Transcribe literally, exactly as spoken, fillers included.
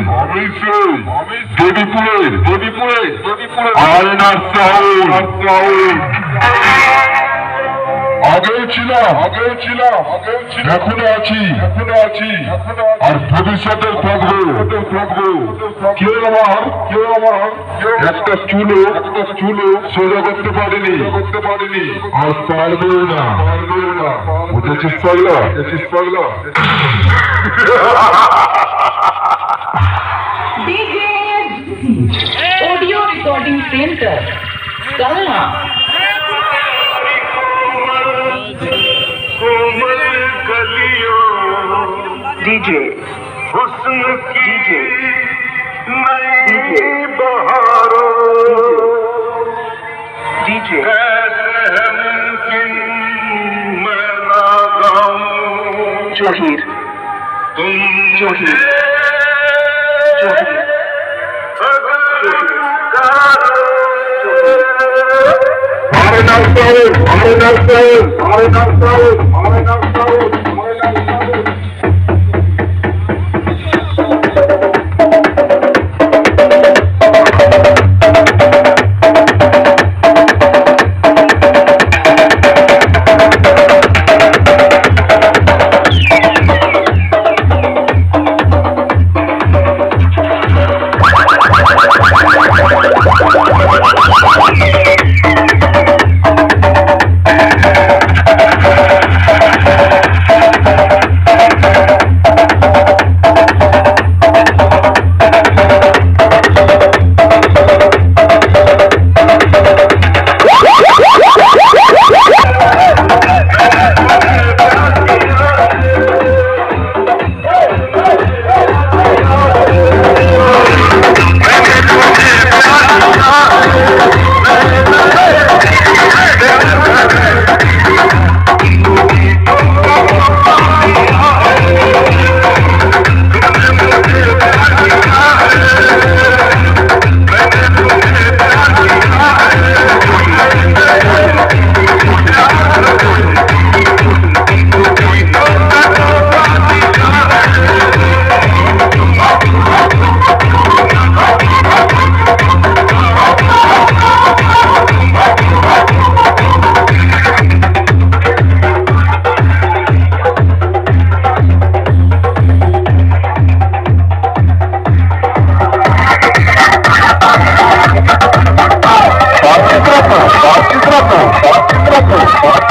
আমি সেই দেবীপুরের দেবীপুরের দেবীপুরের আয়নার চাউল চাউল আগেও ছিলাম আগেও ছিলাম আগেও ছিলাম এখনো আছি এখনো আছি আর ভবিষ্যতেও থাকবো থাকবো কেউ আমার কেউ আমার একটা চুলো একটা চুলো সোজা করতে পারেনি করতে পারেনি আর পারবেও না পারবেও না বুঝেছিস পাগলা বুঝেছিস পাগলা ऑडियो रिकॉर्डिंग सेंटर कलना कोमल गलियों डीजे हुस्न की डीजे नई बहारों डीजे कैसे है मुमकिन मैं ना गाऊं जोहीर तुम जोहीर जोहीर Hare Namaste, Hare Namaste, Hare Namaste, Hare Namaste, Hare Namaste. Pode se tratar, pode se tratar, pode se tratar.